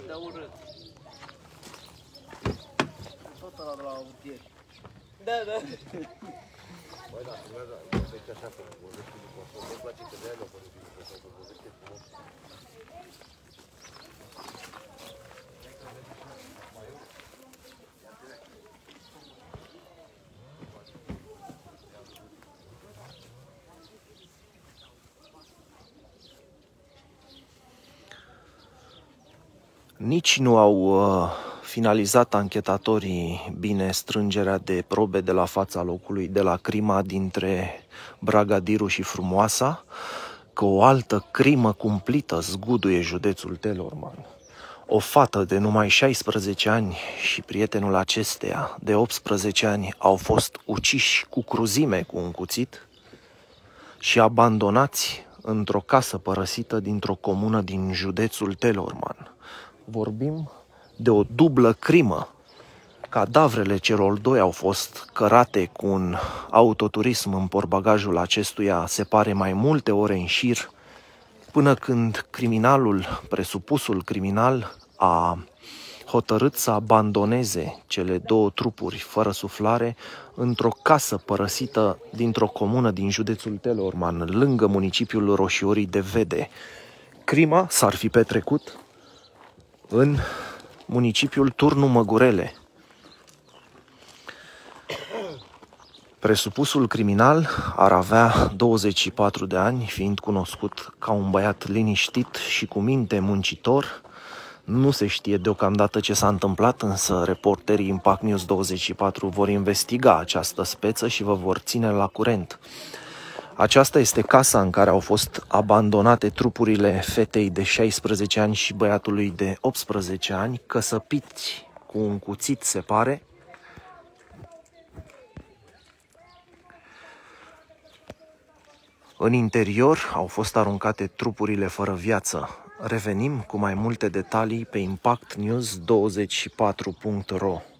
de urât. Tot ăla de la autier. Da, da. Băi, da, vorbește așa, vorbește după asta. Nu-mi place că de-aia nu vorbește după asta, vorbește frumos. Nici nu au finalizat anchetatorii bine strângerea de probe de la fața locului de la crima dintre Bragadiru și Frumoasa, că o altă crimă cumplită zguduie județul Teleorman. O fată de numai 16 ani și prietenul acesteia de 18 ani au fost uciși cu cruzime cu un cuțit și abandonați într-o casă părăsită dintr-o comună din județul Teleorman. Vorbim de o dublă crimă. Cadavrele celor doi au fost cărate cu un autoturism în portbagajul acestuia, se pare mai multe ore în șir, până când presupusul criminal, a hotărât să abandoneze cele două trupuri fără suflare într-o casă părăsită dintr-o comună din județul Teleorman, lângă municipiul Roșiorii de Vede. Crima s-ar fi petrecut în municipiul Turnu Măgurele. Presupusul criminal ar avea 24 de ani, fiind cunoscut ca un băiat liniștit și cu minte muncitor. Nu se știe deocamdată ce s-a întâmplat, însă reporterii Impact News 24 vor investiga această speță și vă vor ține la curent. Aceasta este casa în care au fost abandonate trupurile fetei de 16 ani și băiatului de 18 ani, căsăpiți cu un cuțit, se pare. În interior au fost aruncate trupurile fără viață. Revenim cu mai multe detalii pe impactnews24.ro.